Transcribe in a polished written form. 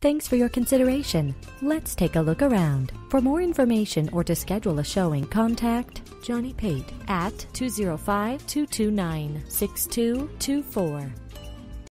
Thanks for your consideration. Let's take a look around. For more information or to schedule a showing, contact Johnny Pate at 205-229-6224.